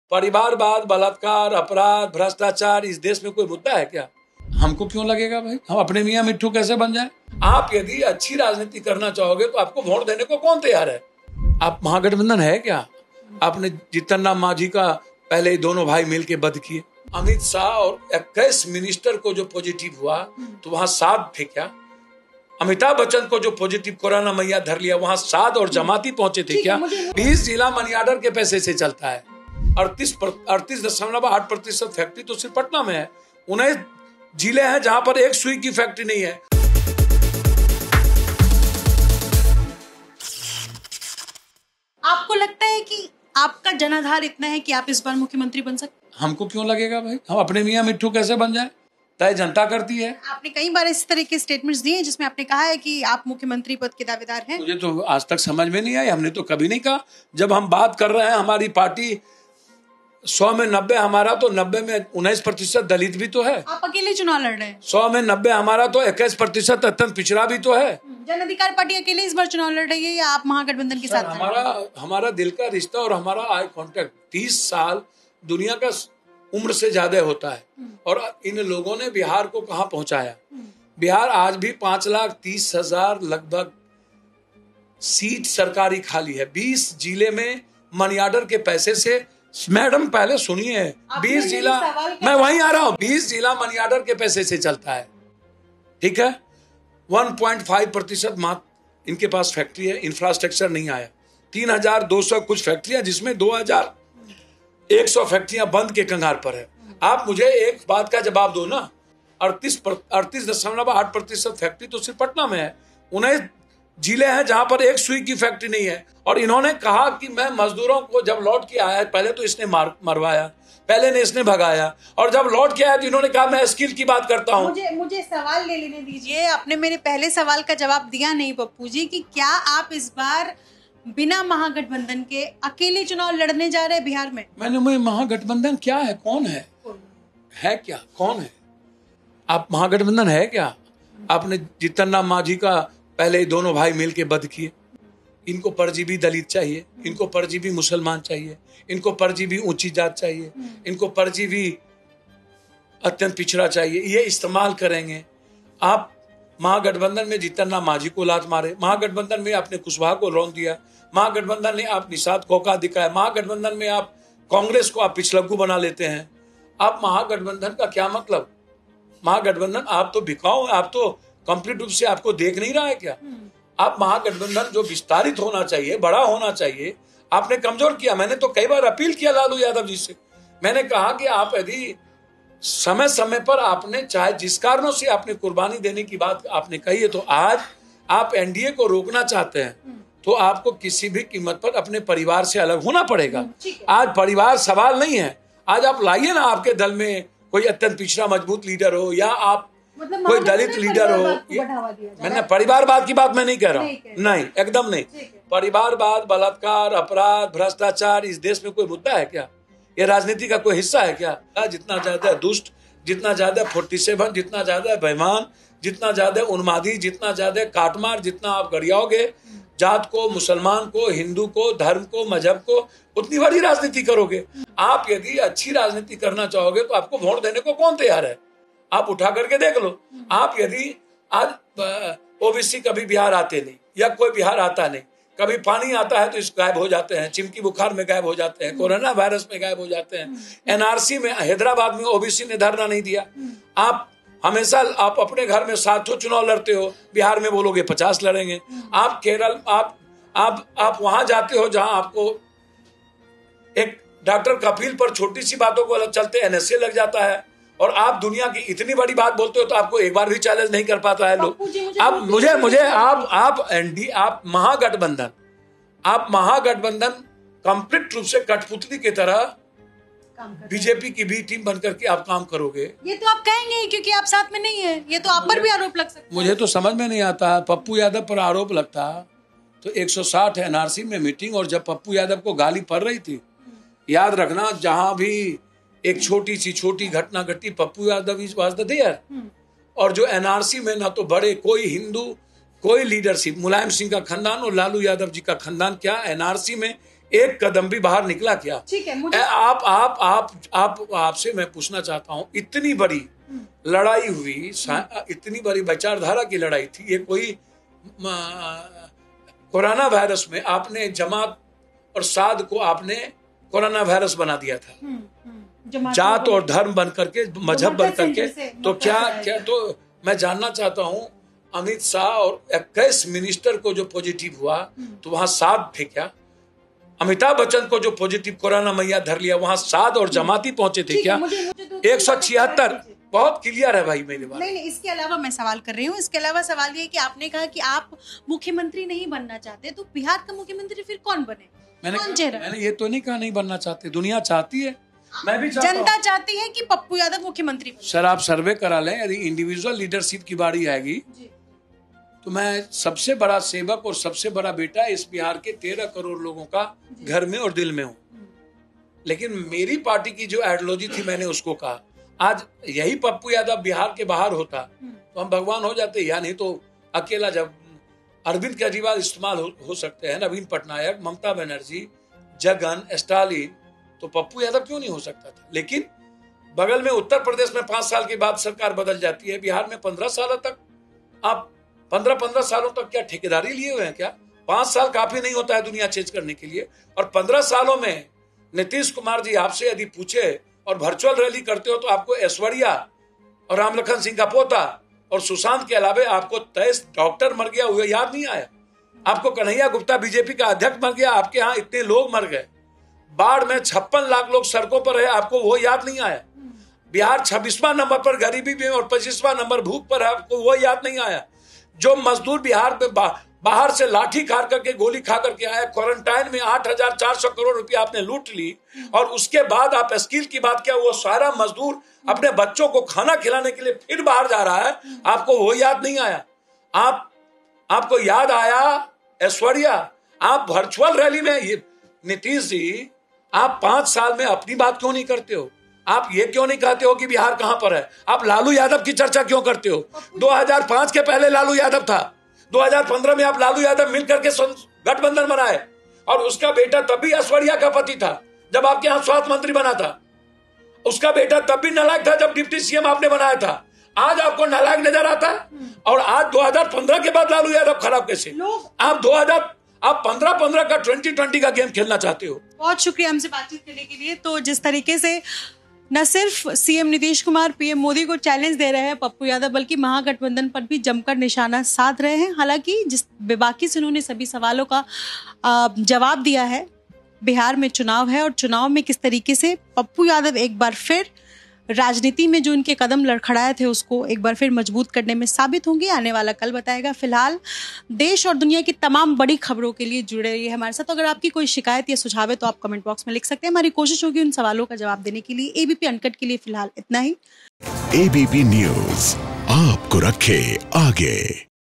परिवारवाद, बलात्कार, अपराध, भ्रष्टाचार इस देश में कोई मुद्दा है क्या? हमको क्यों लगेगा भाई? हम अपने मियां मिट्ठू कैसे बन जाएं? आप यदि अच्छी राजनीति करना चाहोगे तो आपको वोट देने को कौन तैयार है? आप महागठबंधन है क्या? आपने जीतन राम मांझी का पहले ही दोनों भाई मिलके बध किए। अमित शाह और 21 मिनिस्टर को जो पॉजिटिव हुआ तो वहां 7 थे क्या? अमिताभ बच्चन को जो पॉजिटिव कोरोना मैया धर लिया वहां 7 और जमाती पहुंचे थे क्या? 20 जिला मनी ऑर्डर के पैसे से चलता है। 38.8% फैक्ट्री तो सिर्फ पटना में है। 19 जिले हैं जहां पर एक सुई की फैक्ट्री नहीं है। आपको लगता है कि आपका जनाधार इतना है कि आप इस बार मुख्यमंत्री बन सकते? हमको क्यों लगेगा भाई? हम अपने मियां मिट्ठू कैसे बन जाएं? तय जनता करती है। आपने कई बार इस तरह के स्टेटमेंट्स दिए जिसमें आपने कहा है कि आप मुख्यमंत्री पद के दावेदार हैं। मुझे तो आज तक समझ में नहीं आई। हमने तो कभी नहीं कहा। जब हम बात कर रहे हैं हमारी पार्टी 100 में 90 हमारा, तो 90 में 19% दलित भी तो है। आप अकेले चुनाव लड़ रहे हैं। 100 में 90 हमारा, तो 21% अत्यंत पिछड़ा भी तो है। जन अधिकार पार्टी अकेले इस बार चुनाव लड़ रही है या आप महागठबंधन के साथ? हमारा दिल का रिश्ता और हमारा आई कांटेक्ट 30 साल दुनिया का उम्र से ज्यादा होता है। और इन लोगों ने बिहार को कहां पहुंचाया? बिहार आज भी 5,30,000 लगभग सीट सरकारी खाली है। 20 जिले में मनी ऑर्डर के पैसे से, मैडम पहले सुनिए, 20 जिला, मैं वहीं आ रहा हूं, 20 जिला मनी ऑर्डर के पैसे से चलता है। ठीक है, 1.5% मात्र इनके पास फैक्ट्री है। इंफ्रास्ट्रक्चर नहीं आया। 3,200 कुछ फैक्ट्रियां, जिसमें 2,100 फैक्ट्रियां बंद के कंगार पर है। आप मुझे एक बात का जवाब दो ना। 38.8% फैक्ट्री तो सिर्फ पटना में है। 19 जिले हैं जहां पर एक सुई की फैक्ट्री नहीं है। और इन्होंने कहा कि मैं मजदूरों को जब लौट के आया, पहले तो इसने मरवाया, पहले ने इसने भगाया, और जब लौट के आया तो इन्होंने कहा मैं स्किल की बात करता हूं। मुझे सवाल ले लेने दीजिए। आपने मेरे पहले सवाल का जवाब दिया नहीं पप्पू जी, कि क्या आप इस बार बिना महागठबंधन के अकेले चुनाव लड़ने जा रहे हैं बिहार में? मैंने महागठबंधन क्या है? कौन है? है क्या? कौन है? आप महागठबंधन है क्या? आपने जीतन राम मांझी का पहले ही दोनों भाई मिलके बध किए। इनको परजीवी दलित चाहिए, इनको परजीवी मुसलमान चाहिए, इनको परजीवी ऊंची जात चाहिए, इनको परजीवी अत्यंत पिछड़ा चाहिए। ये इस्तेमाल करेंगे। आप महागठबंधन में जीतन राम मांझी को लात मारे, महागठबंधन में आपने कुशवाहा को रौंद दिया, महागठबंधन में आप निषाद खोखा दिखाया, महागठबंधन में आप कांग्रेस को आप पिछलग्गू बना लेते हैं। आप महागठबंधन का क्या मतलब? महागठबंधन आप तो बिकाऊ, आप तो कंप्लीट रूप से आपको देख नहीं रहा है क्या? आप महागठबंधन जो विस्तारित होना चाहिए, बड़ा होना चाहिए, आपने कमजोर किया। मैंने तो कई बार अपील किया लालू यादव जी से। मैंने कहा कि आप यदि समय समय पर आपने, चाहे जिस कारणों से आपने कुर्बानी देने की बात आपने कही है, तो आज आप एनडीए को रोकना चाहते हैं तो आपको किसी भी कीमत पर अपने परिवार से अलग होना पड़ेगा। आज परिवार सवाल नहीं है। आज आप लाइए ना आपके दल में कोई अत्यंत पिछड़ा मजबूत लीडर हो, या आप कोई दलित लीडर हो। मैंने परिवारवाद की बात मैं नहीं कह रहा हूँ, नहीं, एकदम नहीं। परिवारवाद, बलात्कार, अपराध, भ्रष्टाचार इस देश में कोई मुद्दा है क्या? ये राजनीति का कोई हिस्सा है क्या? जितना ज्यादा दुष्ट, जितना ज्यादा 47, जितना ज्यादा बेईमान, जितना ज्यादा उन्मादी, जितना ज्यादा काटमार, जितना आप गरियाओगे जात को, मुसलमान को, हिंदू को, धर्म को, मजहब को, उतनी बड़ी राजनीति करोगे। आप यदि अच्छी राजनीति करना चाहोगे तो आपको वोट देने को कौन तैयार है? आप उठा करके देख लो। आप यदि आज ओबीसी कभी बिहार आते नहीं, या कोई बिहार आता नहीं, कभी पानी आता है तो इस गायब हो जाते हैं, चिमकी बुखार में गायब हो जाते हैं, कोरोना वायरस में गायब हो जाते हैं, एनआरसी में, हैदराबाद में ओबीसी ने धरना नहीं दिया। आप हमेशा आप अपने घर में 7 चुनाव लड़ते हो, बिहार में बोलोगे 50 लड़ेंगे। आप केरल, आप वहां जाते हो जहां आपको एक डॉक्टर कपिल पर छोटी सी बातों को अलग चलते एनएसए लग जाता है, और आप दुनिया की इतनी बड़ी बात बोलते हो तो आपको एक बार भी चैलेंज नहीं कर पाता है लोग। आप आप महागठबंधन कंप्लीट रूप से कठपुतली की तरह बीजेपी की भी टीम बनकर के आप काम करोगे। ये तो आप कहेंगे क्योंकि आप साथ में नहीं है। ये तो आप पर भी आरोप लग सकता है। मुझे तो समझ में नहीं आता। पप्पू यादव पर आरोप लगता तो 160 एनआरसी में मीटिंग, और जब पप्पू यादव को गाली पड़ रही थी, याद रखना, जहां भी एक छोटी घटना घटी, Pappu Yadav is was the there. और जो एनआरसी में ना तो बड़े कोई हिंदू, कोई लीडरशिप, मुलायम सिंह का खानदान और लालू यादव जी का खानदान, क्या एनआरसी में एक कदम भी बाहर निकला क्या? ठीक है, मुझे आपसे मैं पूछना चाहता हूँ, इतनी बड़ी लड़ाई हुई, इतनी बड़ी विचारधारा की लड़ाई थी, ये कोई कोरोना वायरस में आपने जमात और साध को आपने कोरोना वायरस बना दिया था, जात और धर्म बन करके, मजहब बन करके। तो क्या तो मैं जानना चाहता हूँ, अमित शाह और 21 मिनिस्टर को जो पॉजिटिव हुआ तो वहां साध थे क्या? अमिताभ बच्चन को जो पॉजिटिव कोरोना मैया धर लिया, वहां साध और जमाती पहुंचे थे क्या? 176 बहुत क्लियर है भाई मेरे बात। नहीं, इसके अलावा मैं सवाल कर रही हूँ। इसके अलावा सवाल ये कि आपने कहा कि आप मुख्यमंत्री नहीं बनना चाहते, तो बिहार का मुख्यमंत्री फिर कौन बने? मैंने ये तो नहीं कहा नहीं बनना चाहते, दुनिया चाहती है, मैं भी जनता चाहती है कि पप्पू यादव मुख्यमंत्री बने। सर आप सर्वे करा लें, यदि इंडिविजुअल लीडरशिप की बारी आएगी तो मैं सबसे बड़ा सेवक और सबसे बड़ा बेटा इस बिहार के 13 करोड़ लोगों का घर में और दिल में हूँ। लेकिन मेरी पार्टी की जो आइडियोलॉजी थी मैंने उसको कहा, आज यही पप्पू यादव बिहार के बाहर होता तो हम भगवान हो जाते, या नहीं तो अकेला जब अरविंद केजरीवाल इस्तेमाल हो सकते हैं, नवीन पटनायक, ममता बनर्जी, जगन, स्टालिन, तो पप्पू यादव क्यों नहीं हो सकता था? लेकिन बगल में उत्तर प्रदेश में 5 साल के बाद सरकार बदल जाती है, बिहार में 15 सालों तक आप 15 सालों तक क्या ठेकेदारी लिए हुए हैं क्या? 5 साल काफी नहीं होता है दुनिया चेंज करने के लिए। और 15 सालों में नीतीश कुमार जी आपसे यदि पूछे और वर्चुअल रैली करते हो तो आपको ऐश्वर्या और रामलखन सिंह का पोता और सुशांत के अलावे आपको 23 डॉक्टर मर गया हुआ याद नहीं आया? आपको कन्हैया गुप्ता बीजेपी का अध्यक्ष मर गया, आपके यहाँ इतने लोग मर गए, बाढ़ में 56 लाख लोग सड़कों पर है, आपको वो याद नहीं आया? बिहार 26वां नंबर पर गरीबी में और 25वां नंबर भूख पर है, आपको वो याद नहीं आया? जो मजदूर बिहार में बाहर से लाठी खा करके, गोली खा करके आया, क्वारंटाइन में 8,400 करोड़ रुपया आपने लूट ली, और उसके बाद आप स्किल की बात किया, वो सारा मजदूर अपने बच्चों को खाना खिलाने के लिए फिर बाहर जा रहा है, आपको वो याद नहीं आया? आपको याद आया ऐश्वर्या? आप वर्चुअल रैली में नीतीश जी, आप 5 साल में अपनी बात क्यों नहीं करते हो? आप ये क्यों नहीं कहते हो कि बिहार कहां पर है? आप लालू यादव की चर्चा क्यों करते हो? 2005 के पहले लालू यादव था, 2015 में आप लालू यादव मिलकर के गठबंधन बनाए, और उसका बेटा तब भी ऐश्वर्या का पति था जब आपके यहाँ स्वास्थ्य मंत्री बना था। उसका बेटा तब भी नालायक था जब डिप्टी सीएम आपने बनाया था। आज आपको नालायक नजर आता है, और आज 2015 के बाद लालू यादव खराब कैसे? आप 15 का 2020 का गेम खेलना चाहते हो। बहुत शुक्रिया हमसे बातचीत करने के लिए। तो जिस तरीके से न सिर्फ सीएम नीतीश कुमार पीएम मोदी को चैलेंज दे रहे हैं पप्पू यादव, बल्कि महागठबंधन पर भी जमकर निशाना साध रहे हैं। हालांकि जिस बेबाकी से उन्होंने सभी सवालों का जवाब दिया है, बिहार में चुनाव है और चुनाव में किस तरीके से पप्पू यादव एक बार फिर राजनीति में जो उनके कदम लड़खड़ाए थे उसको एक बार फिर मजबूत करने में साबित होंगे, आने वाला कल बताएगा। फिलहाल देश और दुनिया की तमाम बड़ी खबरों के लिए जुड़े रहिए हमारे साथ। अगर आपकी कोई शिकायत या सुझाव है तो आप कमेंट बॉक्स में लिख सकते हैं। हमारी कोशिश होगी उन सवालों का जवाब देने के लिए। एबीपी अनकट के लिए फिलहाल इतना ही। एबीपी न्यूज आपको रखे आगे।